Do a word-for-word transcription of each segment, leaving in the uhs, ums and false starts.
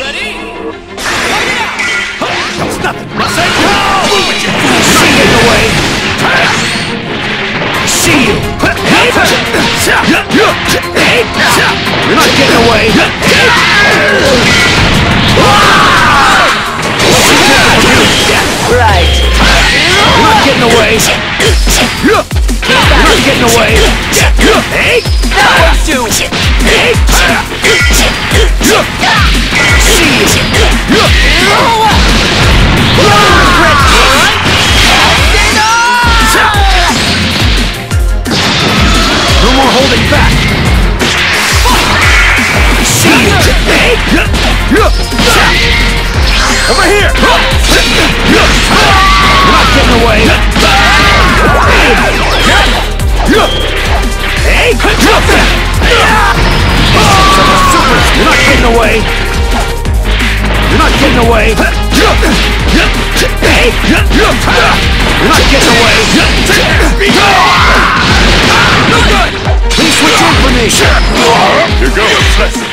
Ready? It's nothing. Masenko! See you in the way. See you. You're not getting away. Right. You're not getting away. You're not getting away. Hey! That one's two. Hey! See you. No more holding back. See you. Hey! Over here. You're not getting away. Hey! You're not getting away. You're not getting away. Hey! You're not getting away. No good. Please switch in for me. Here goes.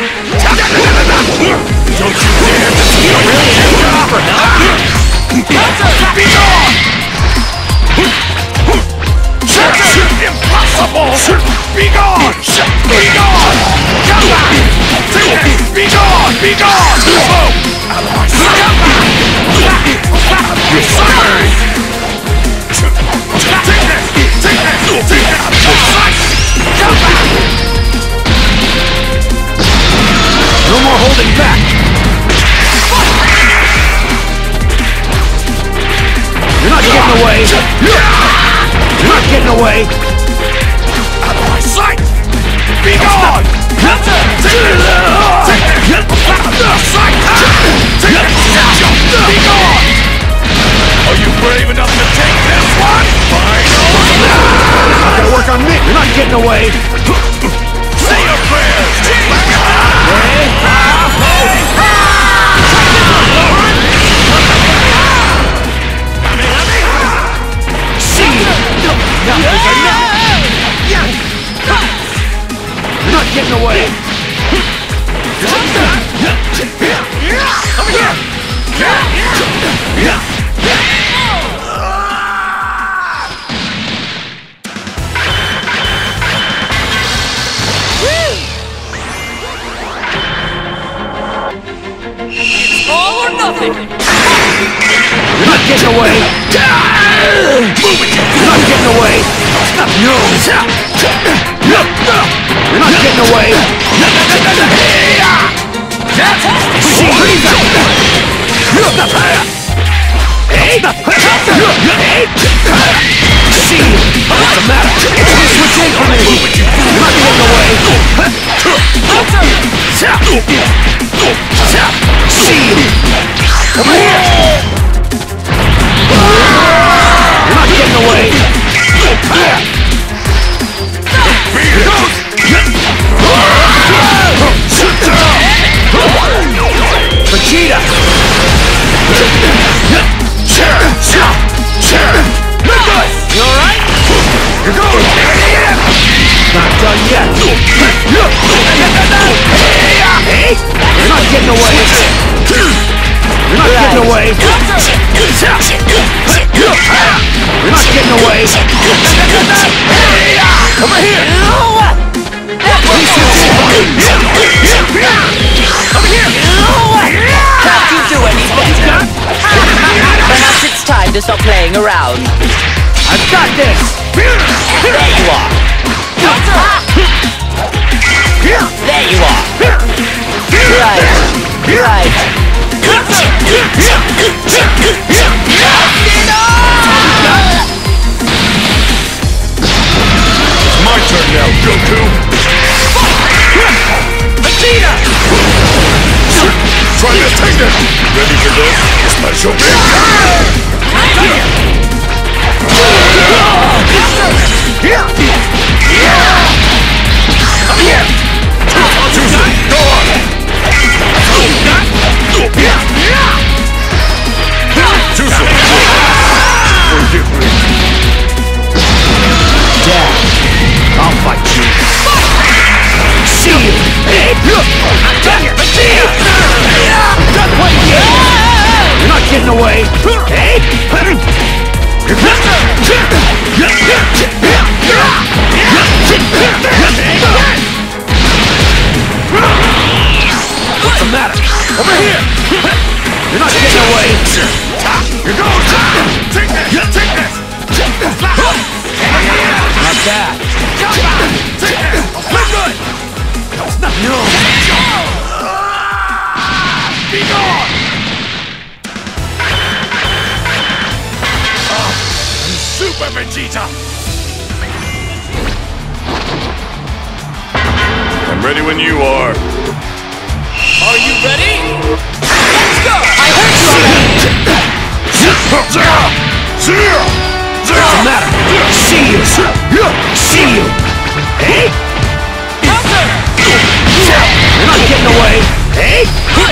Don't you dare! You don't really have to offer help. Be gone! Impossible! Be gone! Be gone! Come back! Be gone! Be gone! Come back! You're sorry! Take this! Take this! Take this! Come back! No more holding back. You're not getting away. You're not getting away. Out of my sight! Be gone! Take this! Take this! Out of sight! Take this! Be gone! Are you brave enough to take this one? Final! Not gonna work on me. You're not getting away. Say your prayers! See you. You're not getting away. Come here! All or nothing! You're not getting away. Move it. You're not getting away. Stop. No. You're not getting away. See you. Hey. See you. What's the matter? Switch in for me. You're not getting away. See you. Come here. You're not getting away. Here goes! Vegeta. You alright? You're going. Not done yet. Hey! You're not getting away. You're not getting away. You're not getting away. Over here. Over here. Can't you do any better? Perhaps it's time to stop playing around. I've got this. There you are. There you are. Right. Right. It's my turn now, Goku! Vegeta! Try to take it! Ready for this? Special big Come here! Susan, go on! Susan! Forgive me. Dad, I'll fight you. See you! Hey! I'm done here! Vegeta! What's the matter? Over here! You're not getting away! Here goes! Take this! Take this! Not bad! Take this! We're good! That's not no! Be gone! Oh, I'm Super Vegeta! I'm ready when you are. Are you ready? Let's go! I heard you already! What's the matter? See you! See you! Hey! Counter! You're not getting away! Hey!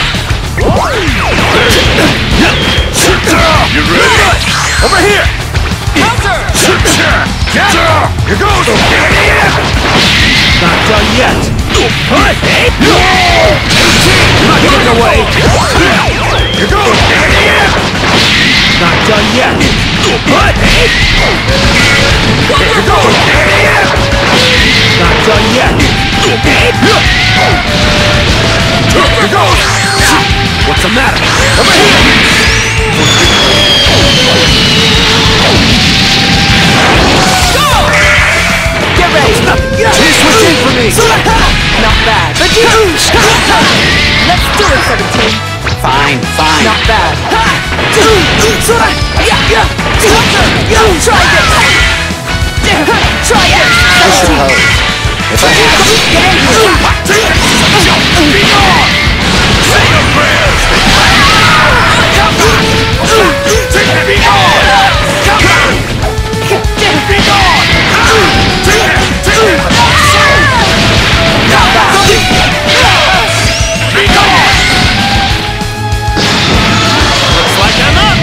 You ready? Over here! Counter! Here goes! Not done yet! What? Hey! You're not getting away! Here goes! Not done yet! What? Hey! Here goes! Not done yet! Hey! Here goes! What's the matter? Over here! Get ready! Please switch in for me! Not bad. Let's do it, seventeen. Fine, fine. Not bad. Try this! Try this! I suppose. If I have to. Get in here! Be gone! Say your prayers! Take it! Be gone! Be gone! Take it! Take it! Not bad. Be gone! Looks like I'm up!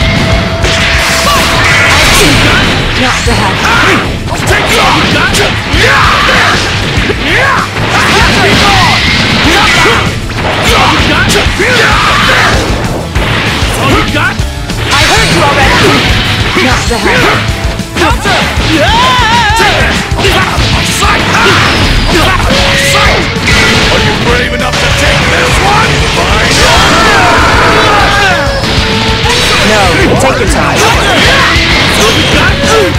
Not bad. Take it! Be gone! All you got? I heard you already. Not bad. Counter! Sight! Sight! Are you brave enough to take this one? Fine! No, take your time. All you got?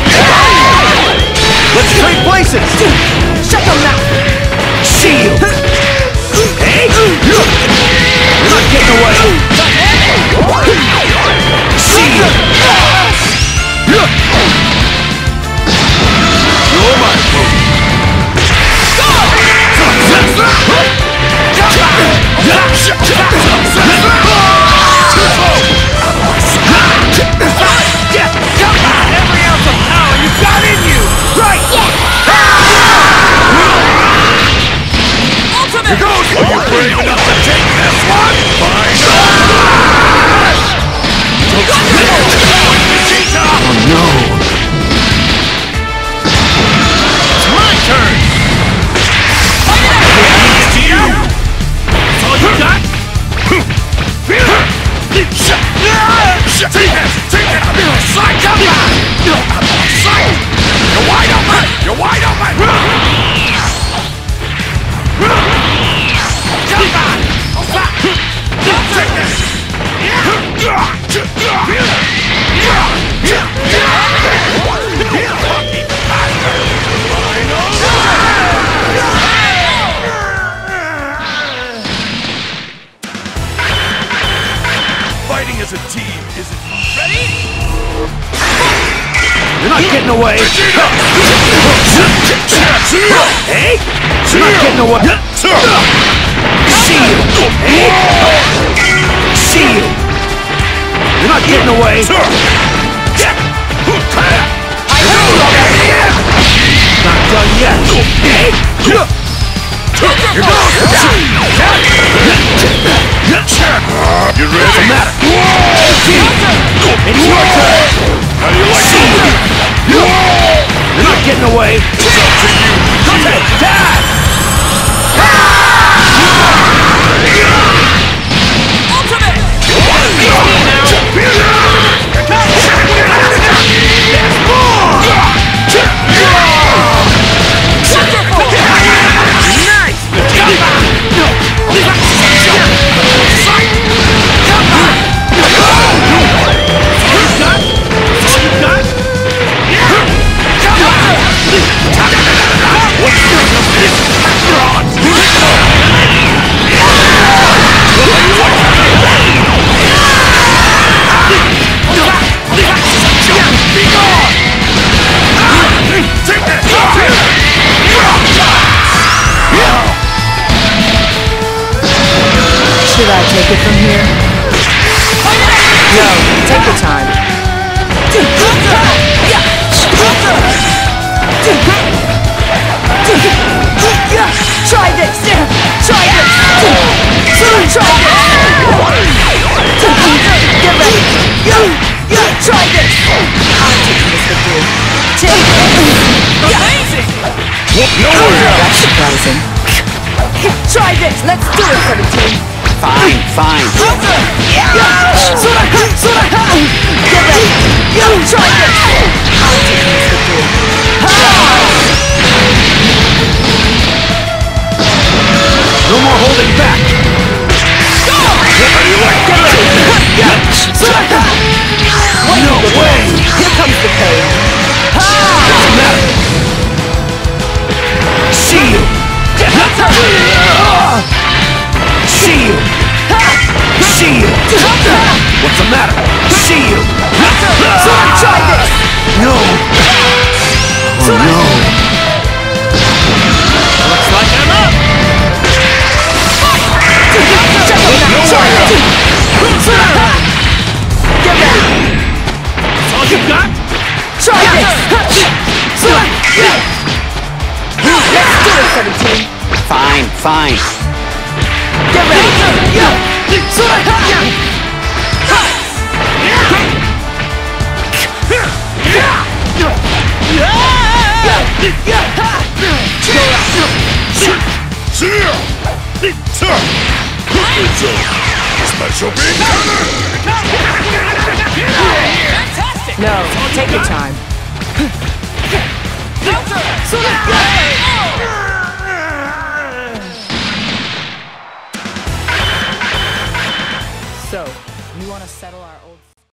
Let's trade places! Shut your mouth. See you! Hey! You're not getting away! See you! You're my food! Every ounce of power you got in you! Right! Ultimate! Here goes! Are you brave enough to take this one? Fine! Vegeta! Oh no! It's my turn! It's you! That's all you got? Take it! Take it! Sight! Come back! Sight! You're wide open! You're wide open! Come back! Take this! Lucky bastard! Fighting as a team isn't Ready? You're not getting away! Hey! You're not getting away! See you! Hey! See you! You're not getting away! Not done yet! Hey! Here goes! You ready? What's the matter? It's your turn! How do you like See it? you! You're not getting away! It's up to you. Take that! Ultimate! There's more! Should I take it from here? No, take your time. Try this! Try this! Try this! Get ready! Try this! I'm taking this with you. Take this! Amazing! That's surprising. Try this! Let's do it for the team! Fine, fine. Get ready! Try this! I'm taking this with you. No more holding back! Get ready! No way! Here comes the pain. What's the matter? See you! See you! See you! What's the matter? See you! Try this! No! Oh no! Looks like I'm up! Try this! Get ready! That's all you got? Try this! Let's do it for the team! Fine, fine. Get ready! Special beam counter! Fantastic! No, take your time. So, you want to settle our